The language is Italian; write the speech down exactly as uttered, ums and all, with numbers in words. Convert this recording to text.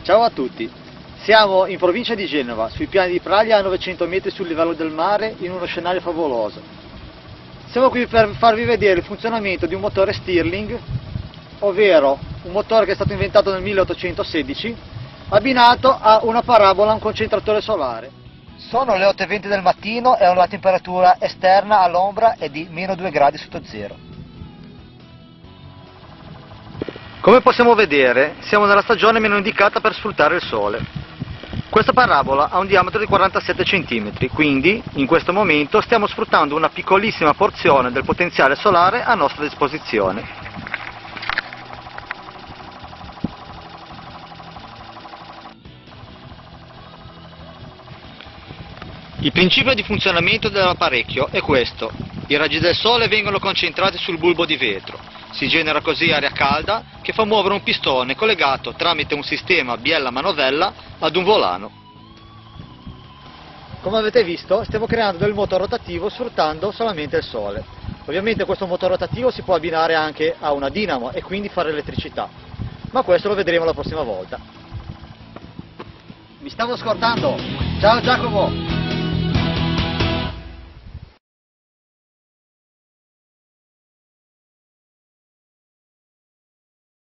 Ciao a tutti, siamo in provincia di Genova, sui piani di Praglia a novecento metri sul livello del mare, in uno scenario favoloso. Siamo qui per farvi vedere il funzionamento di un motore Stirling, ovvero un motore che è stato inventato nel milleottocentosedici, abbinato a una parabola, a un concentratore solare. Sono le otto e venti del mattino e la temperatura esterna all'ombra è di meno due gradi sotto zero. Come possiamo vedere, siamo nella stagione meno indicata per sfruttare il sole. Questa parabola ha un diametro di quarantasette centimetri, quindi in questo momento stiamo sfruttando una piccolissima porzione del potenziale solare a nostra disposizione. Il principio di funzionamento dell'apparecchio è questo: i raggi del sole vengono concentrati sul bulbo di vetro, si genera così aria calda che fa muovere un pistone collegato tramite un sistema biella-manovella ad un volano. Come avete visto, stiamo creando del moto rotativo sfruttando solamente il sole. Ovviamente questo moto rotativo si può abbinare anche a una dinamo e quindi fare elettricità, ma questo lo vedremo la prossima volta. Mi stavo scordando! Ciao Giacomo!